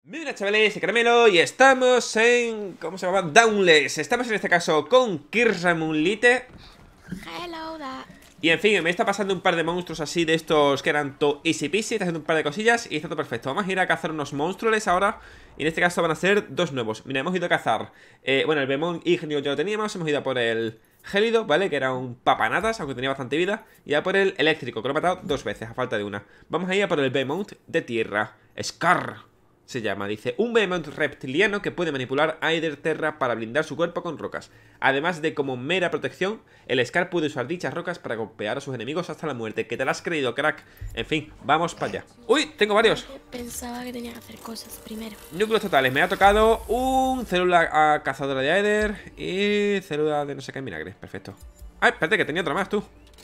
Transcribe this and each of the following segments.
Muy buenas chavales, soy Caramelo y estamos en... ¿cómo se llama? Dauntless. Estamos en este caso con Kirra Moonlight. Hello there. Y en fin, me está pasando un par de monstruos así de estos que eran to easy peasy. Está haciendo un par de cosillas y está todo perfecto. Vamos a ir a cazar unos monstruos ahora. Y en este caso van a ser dos nuevos. Mira, hemos ido a cazar bueno, el Bemon Ignio ya lo teníamos. Hemos ido a por el Gélido, ¿vale? Que era un papanatas, aunque tenía bastante vida. Y a por el Eléctrico, que lo he matado dos veces, a falta de una. Vamos a ir a por el Behemoth de tierra, Scar se llama, dice, un Behemoth reptiliano que puede manipular Aether Terra para blindar su cuerpo con rocas. Además de como mera protección, el Scar puede usar dichas rocas para golpear a sus enemigos hasta la muerte. Que te la has creído, crack. En fin, vamos para allá. ¡Uy! Tengo varios. Pensaba que tenía que hacer cosas primero. Núcleos totales. Me ha tocado un célula cazadora de Aether y célula de no sé qué vinagre. Perfecto. ¡Ay! Espérate, que tenía otra más, tú.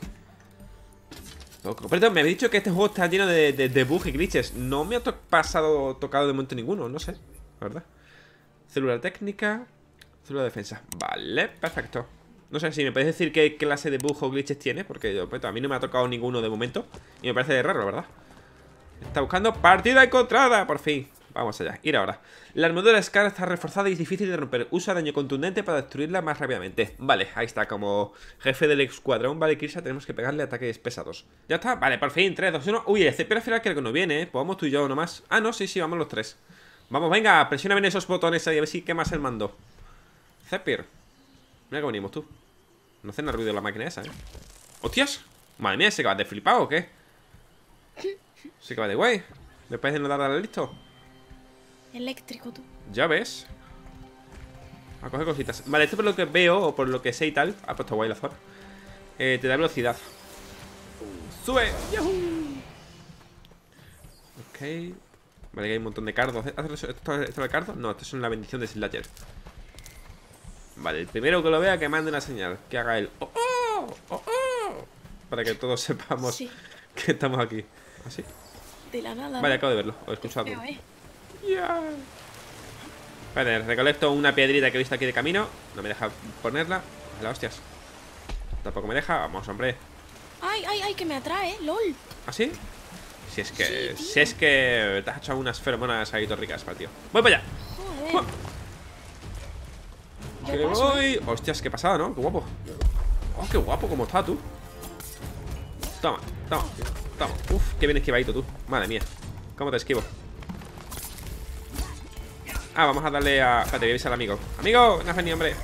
Perdón, me habéis dicho que este juego está lleno de bugs y glitches. No me ha tocado de momento ninguno, no sé, la verdad. Célula técnica, célula de defensa. Vale, perfecto. No sé si me podéis decir qué clase de bugs o glitches tiene, porque a mí no me ha tocado ninguno de momento. Y me parece raro, la verdad. Está buscando partida encontrada, por fin. Vamos allá, ir ahora. La armadura de Scar está reforzada y es difícil de romper. Usa daño contundente para destruirla más rápidamente. Vale, ahí está, como jefe del escuadrón. Vale, Kirsa, tenemos que pegarle ataques pesados. Ya está, vale, por fin, 3, 2, 1. Uy, el CP al final que no viene, ¿eh? Pues vamos tú y yo nomás. Ah, no, sí, vamos los tres. Vamos, venga, presiona bien esos botones ahí, a ver si quemas el mando. Zephyr. Mira que venimos tú. No hace nada ruido la máquina esa, ¿eh? ¡Hostias! Madre mía, ¿se va de flipado o qué? ¿Se va de guay? ¿Después de no darle listo? Eléctrico, tú. Ya ves. A coger cositas. Vale, esto por lo que veo, o por lo que sé y tal. Ha puesto guay la zona. Te da velocidad. ¡Sube! ¡Yahoo! Ok. Vale, que hay un montón de cardos. ¿Esto es el cardo? No, esto es una bendición de Slayer. Vale, el primero que lo vea que mande una señal. Que haga el ¡oh, oh! ¡Oh, oh! Para que todos sepamos que estamos aquí. ¿Así? De la nada. Vale, acabo de verlo. O he escuchado. Yeah. Vale, recolecto una piedrita que he visto aquí de camino. No me deja ponerla. La hostias. Tampoco me deja. Vamos, hombre. Ay, ay, ay, que me atrae, lol. ¿Ah, sí? Si es que. Sí, si es que te has hecho unas feromonas ahí ricas para el tío. Voy para allá. Joder. Que voy. Hostias, qué pasada, ¿no? Qué guapo. Oh, qué guapo como está tú. Toma, toma, toma. Uf, qué bien esquivadito tú. Madre mía. ¿Cómo te esquivo? Ah, vamos a darle a... Espérate, voy a avisar al amigo. ¡Amigo! No has venido, hombre.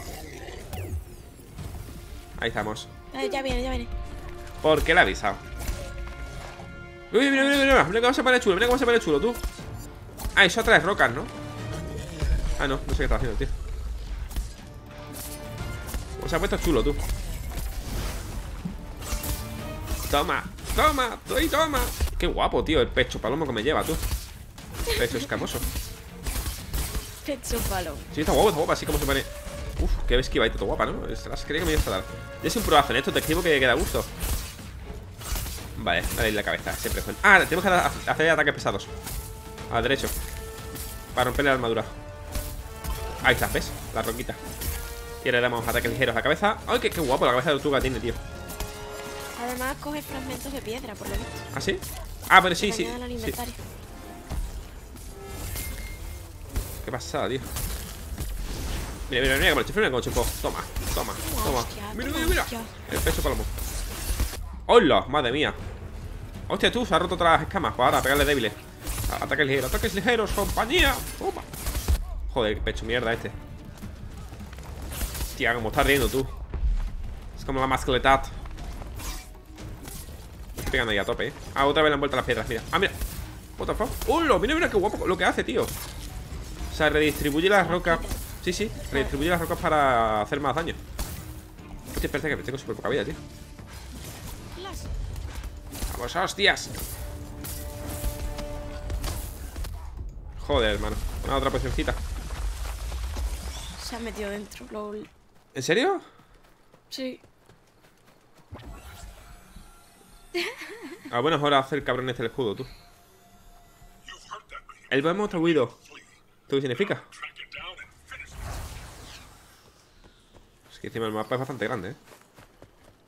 Ahí estamos. Ya viene, ya viene. ¿Por qué le ha avisado? Uy, mira, mira, mira. Mira cómo se pone chulo, mira cómo se pone chulo, tú. Ah, eso atrae rocas, ¿no? Ah, no, no sé qué está haciendo, tío. Pues se ha puesto chulo, tú. Toma, toma, doy, toma. Qué guapo, tío, el pecho palomo que me lleva, tú. Pecho escamoso. Pecho palo. Sí, está guapo, así como se pone. Uf, qué esquivadito, está guapa, ¿no? Creía que me iba a dar. Ya soy un probazo en esto, te esquivo que da gusto. Vale, dale la cabeza, siempre fue. Ah, tenemos que hacer ataques pesados. Al derecho. Para romperle la armadura. Ahí está, ¿ves? La roquita. Y ahora le damos ataques ligeros a la cabeza. ¡Ay, qué guapo la cabeza de tortuga tiene, tío! Además coge fragmentos de piedra, por lo visto. ¿Ah, sí? Ah, pero sí, sí. Qué pasada, tío. Mira, mira, mira, mira como chupó. Toma, toma, toma. Mira, mira, mira. El pecho palomo. ¡Hola! Madre mía. Hostia, tú, se ha roto otras escamas. Pues ahora, pegarle débiles. Ataques ligeros, compañía. Toma. Joder, qué pecho mierda este. Tía, como estás riendo tú. Es como la masculetad. Estoy pegando ahí a tope, Ah, otra vez le han vuelto las piedras, mira. Ah, mira. What the fuck. ¡Hola! Mira, mira qué guapo lo que hace, tío. O sea, redistribuye las rocas. Sí, sí, redistribuye las rocas para hacer más daño. Hostia, espérate que tengo súper poca vida, tío. Vamos, hostias. Joder, hermano. Una otra pocioncita. Se ha metido dentro, lol. ¿En serio? Sí. Ah, bueno, es hora de hacer cabrón este el escudo, tú. El Behemoth ha huido. ¿Esto qué significa? Es que encima el mapa es bastante grande,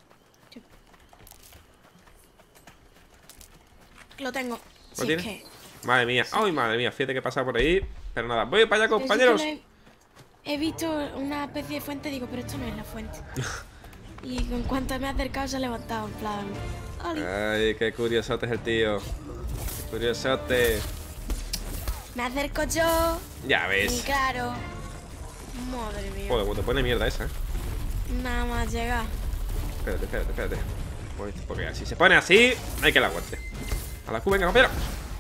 Lo tengo. ¿Lo tienes? Madre mía. Ay, madre mía. Fíjate que pasa por ahí. Pero nada. Voy para allá, Pero compañeros. sí que he visto una especie de fuente, digo, pero esto no es la fuente. Y en cuanto me he acercado se ha levantado, en plan. "Oli". Ay, qué curiosote es el tío. Qué curiosote. Me acerco yo. Ya Y ves. claro. Madre mía. Joder, te pone mierda esa, Nada más llegar. Espérate. Pues, porque si se pone así, hay que la aguante. A la Q, venga, compañero.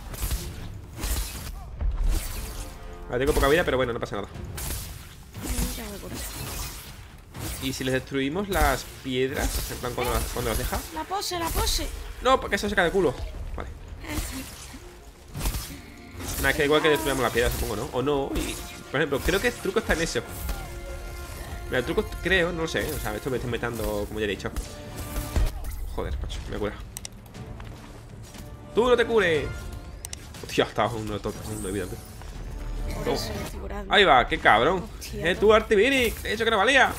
Vale, tengo poca vida, pero bueno, no pasa nada. Ya voy por ahí. Y si les destruimos las piedras, en plan cuando las deja. La pose. No, porque eso se cae de culo. Vale. Nada, es que igual que destruyamos las piedras, supongo, ¿no? O no. Y, por ejemplo, creo que el truco está en eso. Mira, el truco creo, no lo sé. O sea, esto me estoy metiendo, como ya he dicho. Joder, macho, me cura. ¡Tú no te cures! Hostia, estaba uno de vida, tío. Por eso me estoy curando. Ahí va, qué cabrón. Hostia. Tú, Artiviric. He dicho que no valía.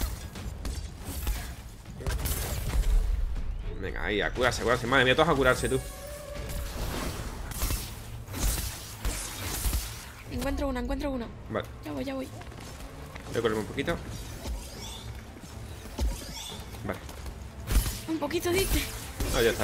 Venga, ahí, a curarse. Madre mía, todos a curarse, tú. Encuentro una. Vale, Ya voy. voy a correr un poquito. Vale, Un poquito, dice. no, ya está.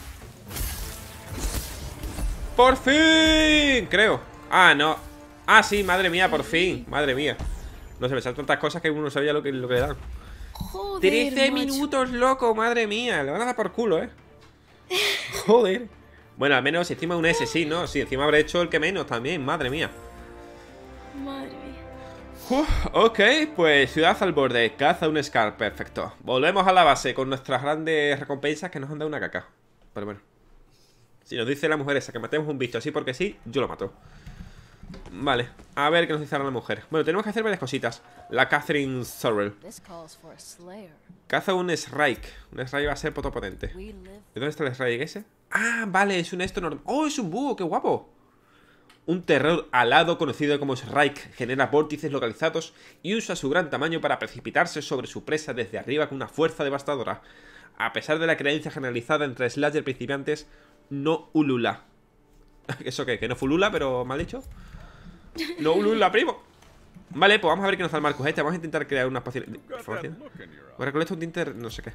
¡Por fin! Creo. Ah, no. Ah, sí, madre mía, por fin. Madre mía. No sé, me salen tantas cosas que uno no sabía lo que le dan. Joder, 13 macho. minutos, loco, madre mía. Le van a dar por culo, Joder. Bueno, al menos encima un S, sí, ¿no? Sí, encima habré hecho el que menos también, madre mía. Madre mía. Ok, pues ciudad al borde, caza un Scar, perfecto. Volvemos a la base con nuestras grandes recompensas que nos han dado una caca. Pero bueno, si nos dice la mujer esa que matemos un bicho así porque sí, yo lo mato. Vale, a ver qué nos dice ahora la mujer. Bueno, tenemos que hacer varias cositas. La Catherine Sorrell caza un Shrike. Un Shrike va a ser potente. ¿Y dónde está el Shrike ese? Ah, vale, es un esto normal. ¡Oh, es un búho! ¡Qué guapo! Un terror alado conocido como Shrike genera vórtices localizados y usa su gran tamaño para precipitarse sobre su presa desde arriba con una fuerza devastadora. A pesar de la creencia generalizada entre slasher principiantes, no ulula. ¿Eso qué? Que no fulula, pero mal dicho. No ulula, primo. Vale, pues vamos a ver qué nos da el Marcus este. Vamos a intentar crear unas pociones. Recolecta un tinte, no sé qué.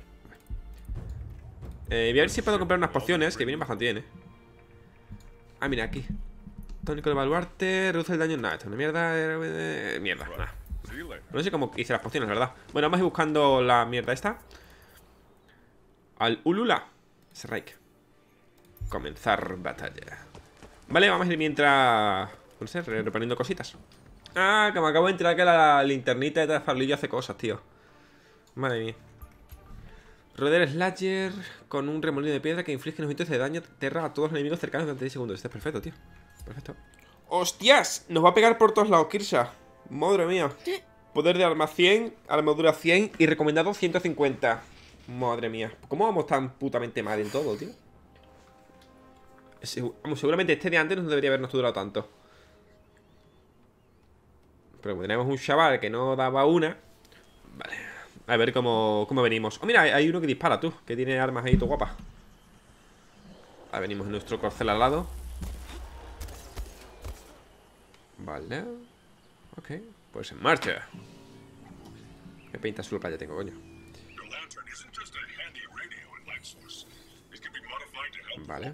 Voy a ver si puedo comprar unas pociones que vienen bastante bien, Ah, mira, aquí. Tónico de baluarte, reduce el daño. Nada, esto es una mierda. Mierda, nada. No sé cómo hice las pociones, la verdad. Bueno, vamos a ir buscando la mierda esta. Al Ulula Strike. Comenzar batalla. Vale, vamos a ir mientras, no sé, reponiendo cositas. Ah, que me acabo de enterar que la linternita de farolillo hace cosas, tío. Madre mía. Roder Slasher con un remolino de piedra que inflige 900 de daño terra a todos los enemigos cercanos durante 10 segundos. Este es perfecto, tío. Perfecto. ¡Hostias! Nos va a pegar por todos lados, Kirsha. Madre mía. Poder de arma 100, armadura 100 y recomendado 150. Madre mía. ¿Cómo vamos tan putamente mal en todo, tío? Seguramente este de antes no debería habernos durado tanto. Pero como tenemos un chaval que no daba una. Vale. A ver cómo venimos. Oh, mira, hay uno que dispara, tú. Que tiene armas ahí, todo guapas. Ahí venimos en nuestro corcel al lado. Vale. Ok, pues en marcha. Qué pinta azul playa tengo, coño. Vale.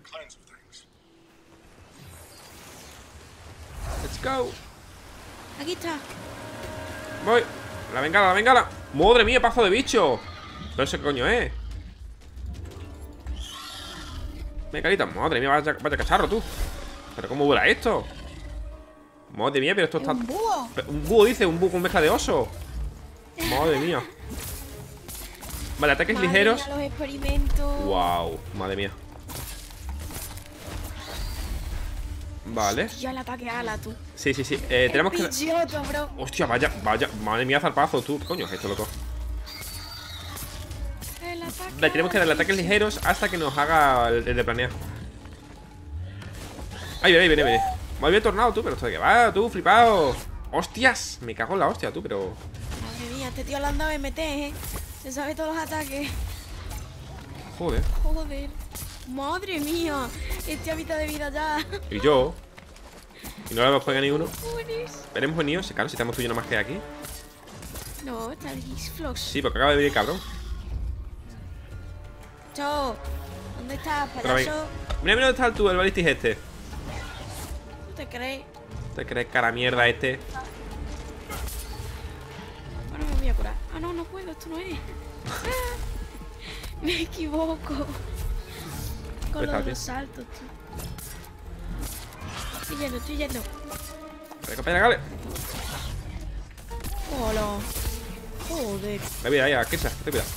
Let's go. Aquí está. Voy. La bengala, la bengala. Madre mía, pazo de bicho. ¿Pero eso qué coño es? Me carita, madre mía, vaya cacharro, tú. ¿Pero cómo vuela esto? Madre mía, pero esto está... Un búho. Un búho, dice, un búho con mezcla de oso. Madre mía. Vale, ataques Madre ligeros. mía, los experimentos. Wow, madre mía. Vale. Ya el ataque ala, tú. Sí. Tenemos que... Pichioto, bro. Hostia, vaya. Madre mía, zarpazo, tú. ¿Qué coño es esto, loco? El ataque Vale, tenemos que darle ataques ligeros hasta que nos haga el de planear. Ahí viene. Me había tornado, tú, pero esto de que va, tú, flipado. Hostias, me cago en la hostia, tú, pero... Madre mía, este tío le han dado MT, Se sabe todos los ataques. Joder. Joder. Madre mía. Este a mitad de vida ya. Y yo... Y no lo juega ninguno. Buenísimo. Veremos venido, claro, si estamos tú y yo nomás que aquí. No, está Disflox. Sí, porque acaba de venir el cabrón. Cho, ¿dónde estás, Otra vez. payaso? Mira, mira dónde está tú, el Ballistic este. ¿No te crees? ¿Te crees cara mierda este? Ahora me voy a curar. Ah, no, no puedo, esto no es. Me equivoco. Con está, lo de tío? los saltos, tío. Estoy yendo, estoy yendo. Pégale. Hola. Joder. La vida, ya, Kirsa, ten cuidado.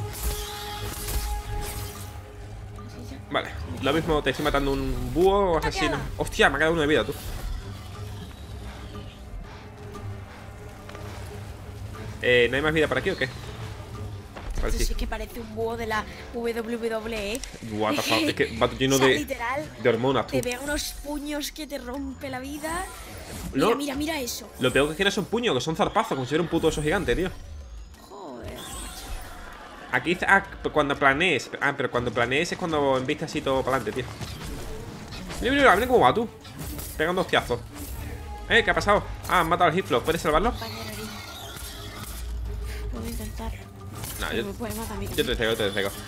Así ya. Vale, lo mismo te estoy matando un búho o asesino. Ataqueala. Hostia, me ha quedado uno de vida, tú. ¿No hay más vida por aquí o qué? Vale, Esto sí. sí que parece un búho de la WWE. What the fuck, es que va lleno O sea, de literal, hormonas, tú. te pega unos puños que te rompe la vida. No. Mira, mira, mira eso. Lo peor que no son puños, que son zarpazos, como si fuera un puto oso gigante, tío. Joder. Aquí dice, cuando planees. Pero cuando planees es cuando enviste así todo para adelante, tío. Mira, mira, mira cómo va tú. Pegando hostiazos. ¿Qué ha pasado? Han matado al Hitflock, ¿puedes salvarlo? Compañero herido. Puedo intentar. No, Pero me puede matar a mí yo te cego, te cego.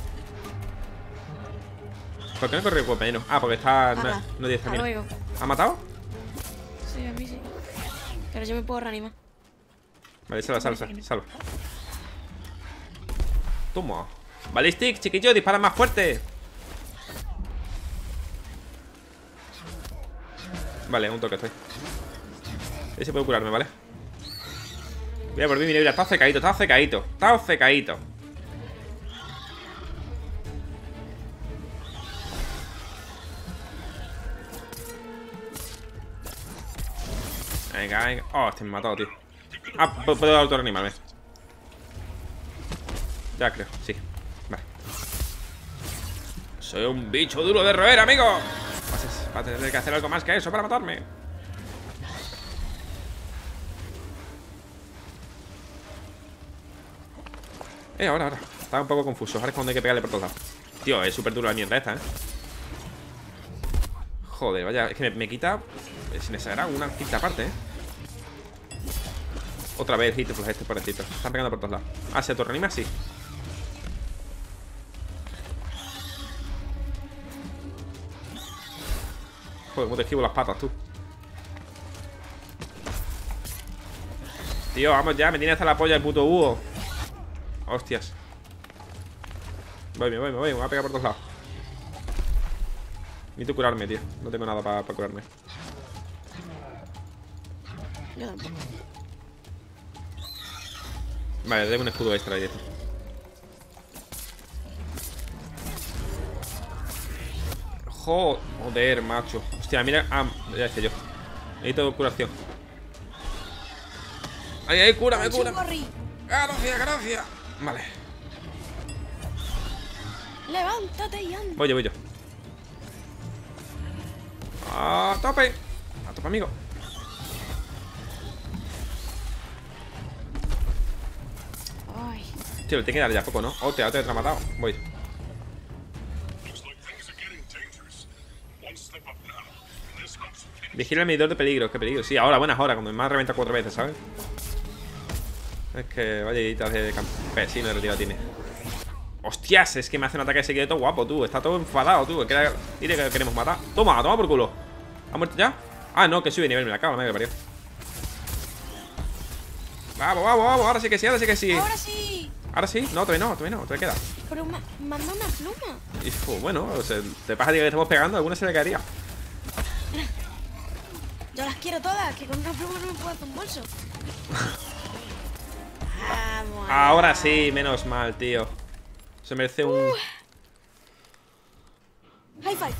¿Por qué no corre el compañero? Ah, porque está. No, Hala, no tiene hasta estamina. luego. ¿Ha matado? Sí, a mí sí. Pero yo me puedo reanimar. Vale, salva. Toma. Ballistic, chiquillo, dispara más fuerte. Vale, un toque estoy. Ese puede curarme, ¿vale? Voy a por mí, mira, está secadito, está secadito. Está secadito. Venga, venga. Oh, este me ha matado, tío. Ah, puedo autorreanimarme. Ya creo, sí. Vale. Soy un bicho duro de roer, amigo. Vas a tener que hacer algo más que eso para matarme. Ahora. Estaba un poco confuso. Ahora es cuando hay que pegarle por todos lados. Tío, es súper duro la mierda esta, Joder, vaya. Es que me quita, sin exagerar, una quinta parte, Otra vez hit pues este pobrecito. Están pegando por todos lados. Ah, ¿se autorreanima? Sí. Joder, cómo te esquivo las patas, tú. Tío, vamos ya. Me tiene hasta la polla el puto búho. Hostias. Voy, me voy a pegar por todos lados. Necesito curarme, tío. No tengo nada para curarme. Yo tampoco. Vale, tengo un escudo extra ahí, tío. Joder, macho. Hostia, mira. Ah, ya decía yo. Necesito curación. ¡Ay, cúrame! Gracias. Vale. Levántate y anda. Voy yo. ¡A tope! ¡A tope, amigo! Ay. Tío, le tengo que dar ya poco, ¿no? Te ha matado. Voy. Vigila el medidor de peligro. ¿Qué peligro? Sí, ahora, buenas horas. Cuando me ha reventado 4 veces, ¿sabes? Es que vaya editas de campesino de retirado tiene. Hostias, es que me hace un ataque seguido todo guapo, tú. Está todo enfadado, tú. Dile que queremos matar. Toma por culo. ¿Ha muerto ya? Ah, no, que sube de nivel. Me la cago, me que parió. Vamos. Ahora sí que sí. Ahora sí. Ahora sí. No, todavía no. Todavía queda. Pero manda una pluma. Y, bueno, o sea, te pasa que estamos pegando. Alguna se le caería. Yo las quiero todas, que con una pluma no me puedo hacer un bolso. Vamos. Ahora sí, menos mal, tío. Se merece un... High five.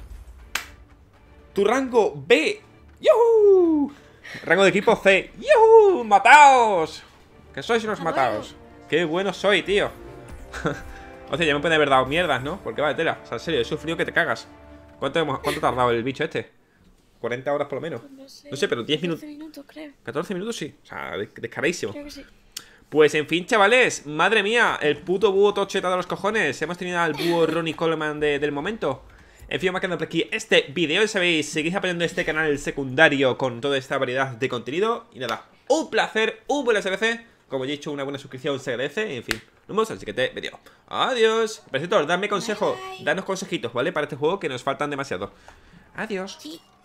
Tu rango B. ¡Yuhu! Rango de equipo C. ¡Yuhu! ¡Mataos! Que sois unos mataos. Qué bueno soy, tío. O sea, ya me puede haber dado mierdas, ¿no? Porque vale, tela. O sea, en serio, he sufrido que te cagas. ¿Cuánto ha tardado el bicho este? 40 horas por lo menos. No sé, pero 10 minutos. 14 minutos, creo. 14 minutos sí. O sea, descaradísimo. Creo que sí. Pues en fin, chavales, madre mía, el puto búho tocheta de los cojones. Hemos tenido al búho Ronnie Coleman del momento. En fin, me ha quedado por aquí este vídeo. Ya sabéis, seguís apoyando este canal secundario con toda esta variedad de contenido. Y nada, un placer, un buen SBC. Como he dicho, una buena suscripción se agradece. En fin, nos vemos en el siguiente vídeo. Adiós. Por cierto, dadme consejo, Bye. danos consejitos, ¿vale? Para este juego que nos faltan demasiado. Adiós. Sí.